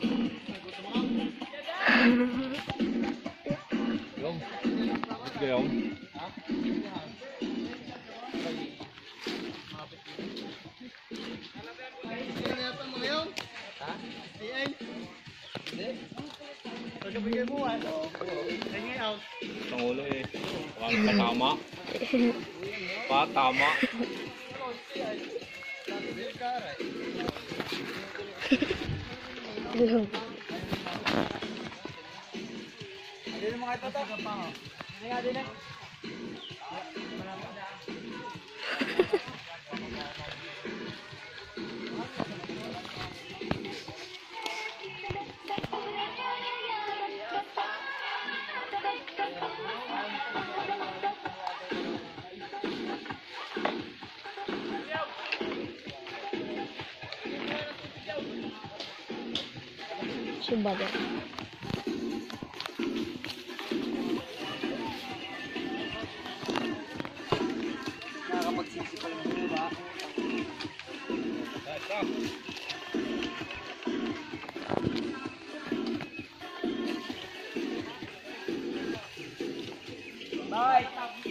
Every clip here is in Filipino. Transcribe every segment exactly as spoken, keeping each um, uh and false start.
Yung. Yung. Pangulo eh. Patama. Patama. Hello. Hindi mo kahit ito. Hindi nga din eh. Subada. Nakakapagsisipal mo ba? Bye!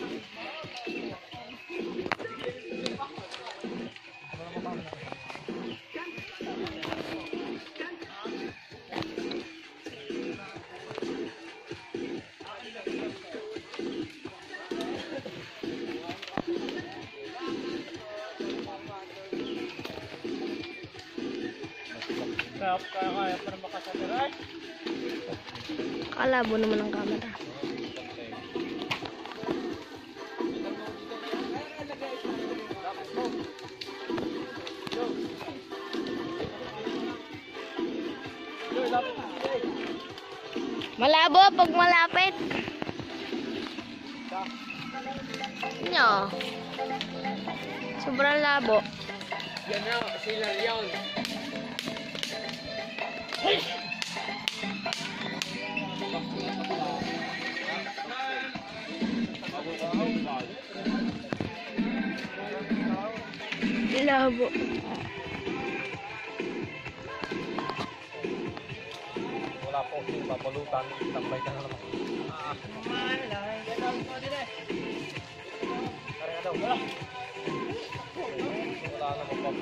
Kaya kaya para makasatiray. Kalabo naman ang camera. Malabo pag malapit. Nyo. Sobrang labo. Yan na, sila yun. Labo. Wala po yung papalutan. Tambay ka na naman. Kaya daw. Wala. Wala naman pa.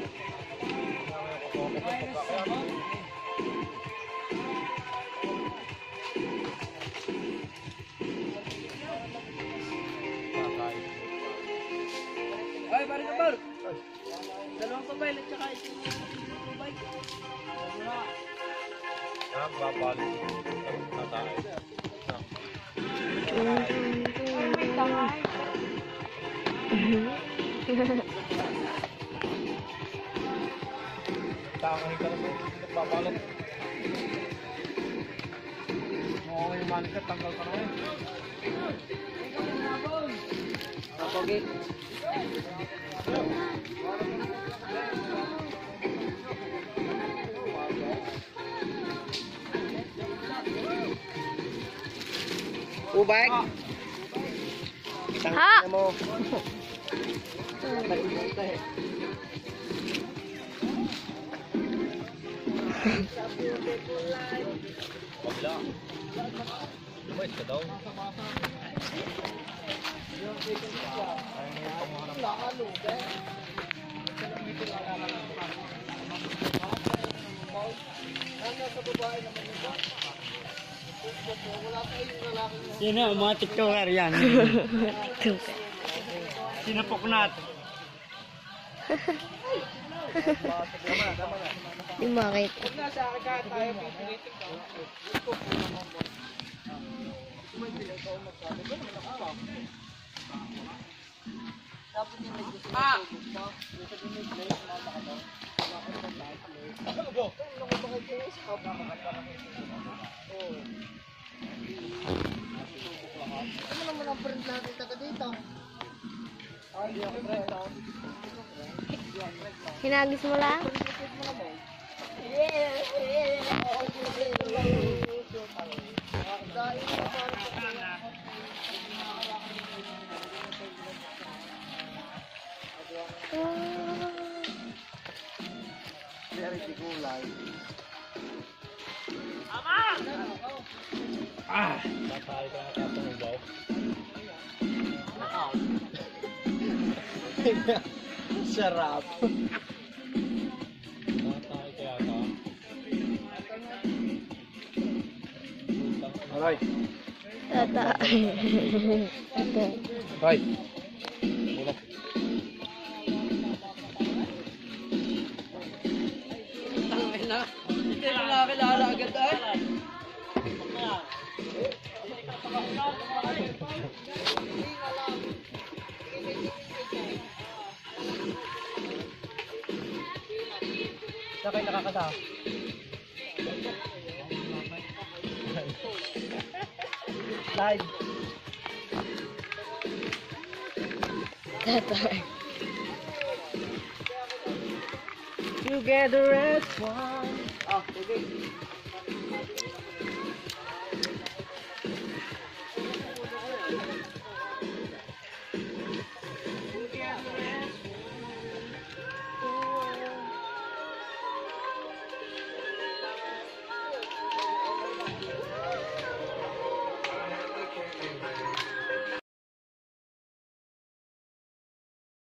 Ay, pare ka bar. Dalawang kabay at saka isang kabay. Yan, babalik. Natay. Tangahin ka naman. Nagbabalot. Oo, yung manika, tanggal ka naman. Kapagi. Ubay. Ha? Mo. Wala. Lumayas ka daw. Yun na, mga tiktoker yan. Tuka. Sinapok natin. Di makita. Ah! Ano naman ang friend natin taga dito? Hinagis mo lang? Dari di gulay. Ah! Tatay ka na katumubaw. Sarap. Tatay kaya ka. Aray! Tata. Aray! Bulok. Tangin na. Hindi mo nakakilala agad ay. Siya kayo nakakata. Live. Tata. Together as one. Ah, sige.